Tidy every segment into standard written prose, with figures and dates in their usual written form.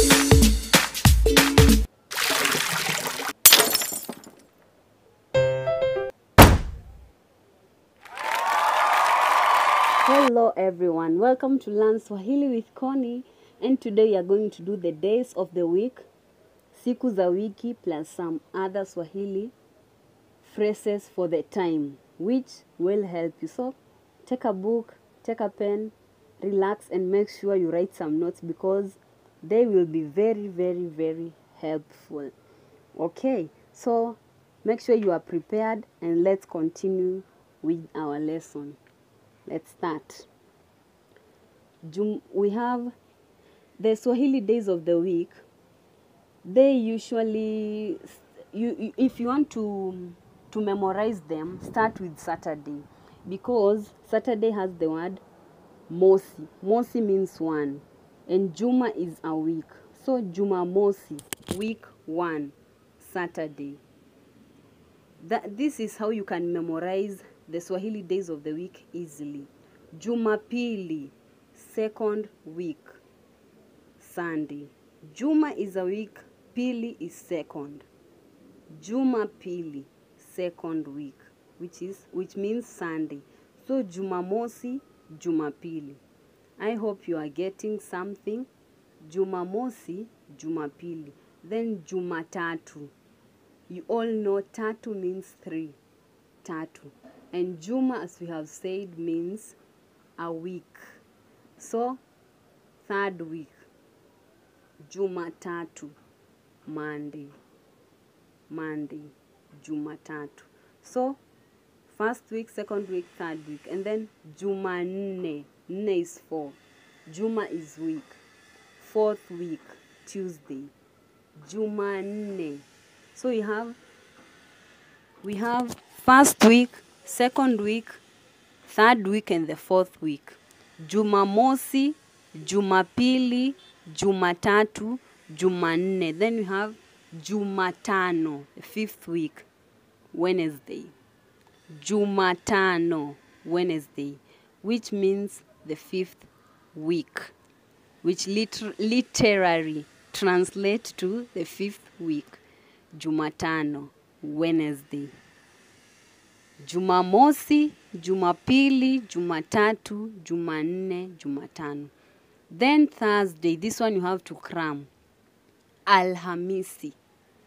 Hello everyone, welcome to Learn Swahili with Connie, and today we are going to do the days of the week, siku za wiki, plus some other Swahili phrases for the time, which will help you. So take a book, take a pen, relax, and make sure you write some notes because they will be very, very, very helpful. Okay, so make sure you are prepared and let's continue with our lesson. Let's start. We have the Swahili days of the week. They usually, if you want to memorize them, start with Saturday, because Saturday has the word Mosi. Mosi means one, and Juma is a week. So Juma Mosi, week 1, Saturday. This is how you can memorize the Swahili days of the week easily. Jumapili, second week, Sunday. Juma is a week, Pili is second. Jumapili, second week, which means Sunday. So Jumamosi, Jumapili. I hope you are getting something. Jumamosi, Jumapili. Then Jumatatu. You all know tatu means 3. Tatu. And Juma, as we have said, means a week. So, third week. Jumatatu. Monday. Jumatatu. So, first week, second week, third week. And then Jumanne. Nne is 4. Juma is week. Fourth week, Tuesday. Jumanne. So we have first week, second week, third week, and the fourth week. Jumamosi, Jumapili, Jumatatu, Jumanne. Then we have Jumatano, the fifth week, Wednesday. Jumatano, Wednesday, which means the fifth week, which literally translates to the fifth week. Jumatano, Wednesday. Jumamosi, Jumapili, Jumatatu, Jumanne, Jumatano. Then Thursday, this one you have to cram. Alhamisi,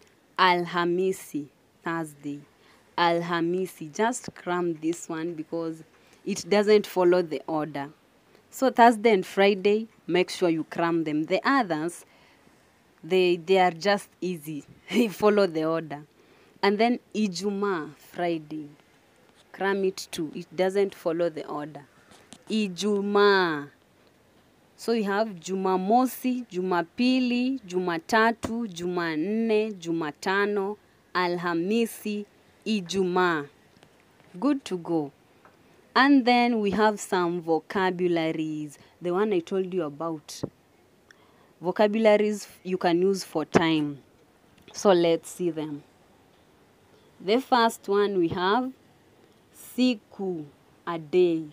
Thursday. Alhamisi, just cram this one because it doesn't follow the order. So Thursday and Friday, make sure you cram them. The others, they are just easy. They follow the order. And then Ijumaa, Friday. Cram it too. It doesn't follow the order. Ijumaa. So you have Jumamosi, Jumapili, Jumatatu, Jumanne, Jumatano, Alhamisi, Ijumaa. Good to go. And then we have some vocabularies. The one I told you about. Vocabularies you can use for time. So let's see them. The first one we have siku, a day.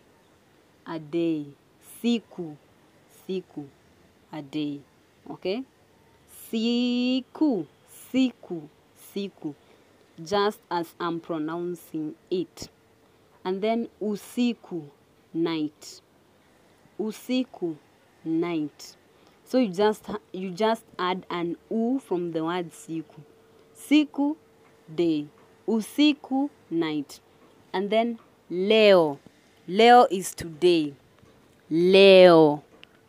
Siku, a day. Okay? Siku. Just as I'm pronouncing it. And then usiku, night. Usiku, night. So you just add an u from the word siku. Siku, day. Usiku, night. And then leo. Leo is today. Leo.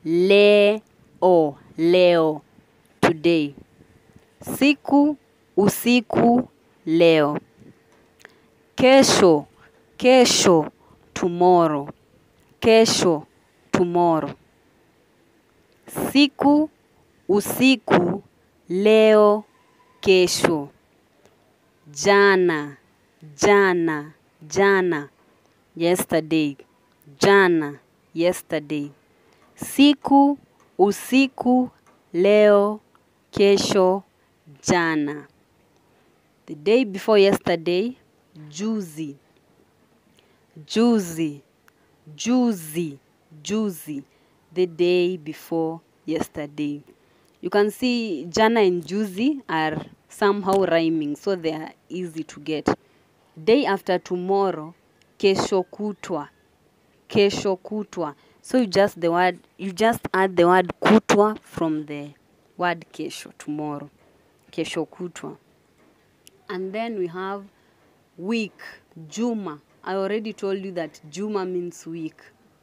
Today. Siku, usiku, leo. Kesho. Tomorrow. Tomorrow. Siku, usiku, leo, kesho. Jana. Yesterday. Jana, yesterday. Siku, usiku, leo, kesho, jana. The day before yesterday, juzi. The day before yesterday. You can see jana and juzi are somehow rhyming, so they are easy to get. Day after tomorrow, kesho kutwa. Kesho kutwa. So you just add the word kutwa from the word kesho, tomorrow. Kesho kutwa. And then we have week, juma. I already told you that juma means week.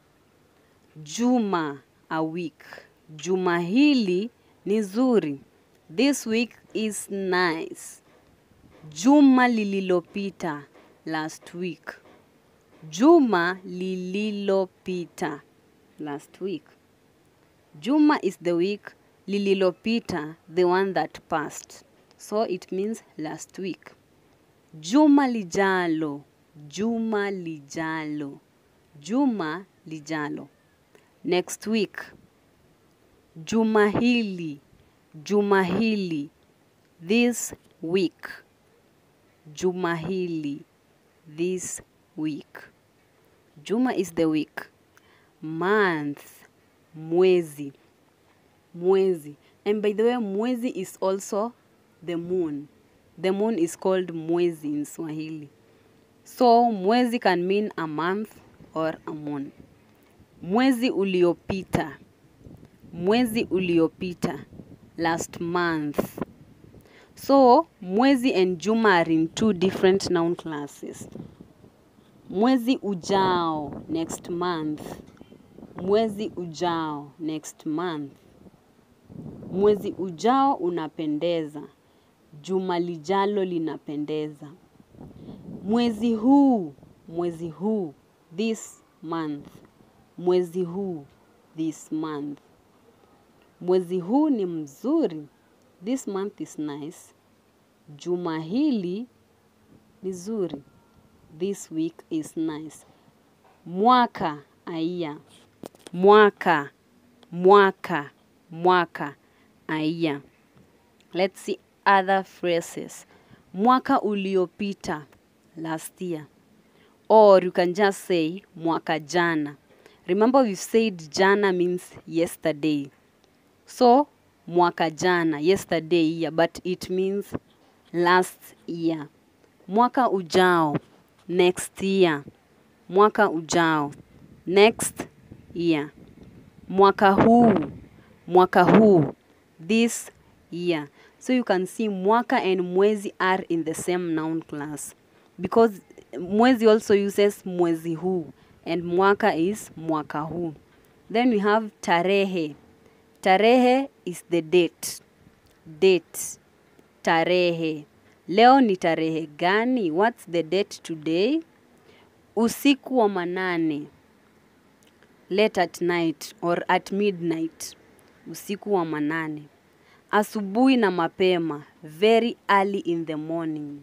Juma, a week. Juma hili ni zuri. This week is nice. Juma lililopita, last week. Juma lililopita, last week. Juma is the week, lililopita, the one that passed. So it means last week. Juma lijalo, juma lijalo, juma lijalo. Next week. Juma hili, juma hili, this week. Juma hili, this week. Juma is the week. Month, mwezi, mwezi. And by the way, mwezi is also the moon. The moon is called mwezi in Swahili. So mwezi can mean a month or a moon. Mwezi uliopita. Mwezi uliopita, last month. So mwezi and juma are in two different noun classes. Mwezi ujao, next month. Mwezi ujao, next month. Mwezi ujao unapendeza. Juma lijalo linapendeza. Mwezi huu, this month. Mwezi huu, this month. Mwezi huu ni mzuri. This month is nice. Juma hili ni zuri. This week is nice. Mwaka, a year. Mwaka, mwaka, mwaka, a year. Let's see other phrases. Mwaka uliopita, last year. Or you can just say mwaka jana. Remember we said jana means yesterday. So mwaka jana, yesterday year, but it means last year. Mwaka ujao, next year. Mwaka ujao, next year. Mwaka huu, this year. So you can see mwaka and mwezi are in the same noun class. Because mwezi also uses mwezi huu and mwaka is mwaka huu. Then we have tarehe. Tarehe is the date. Date. Tarehe. Leo ni tarehe gani? What's the date today? Usiku wa manane. Late at night or at midnight. Usiku wa manane. Asubuhi na mapema. Very early in the morning.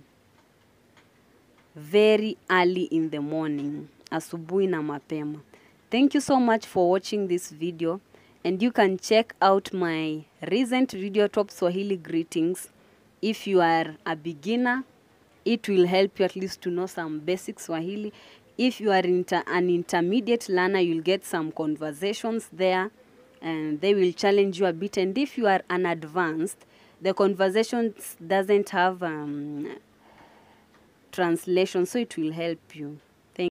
Very early in the morning. Asubuhi na mapema. Thank you so much for watching this video. And you can check out my recent video, Top Swahili Greetings. If you are a beginner, it will help you at least to know some basic Swahili. If you are an intermediate learner, you'll get some conversations there. And they will challenge you a bit. And if you are an advanced, the conversations doesn't have translation, so it will help you.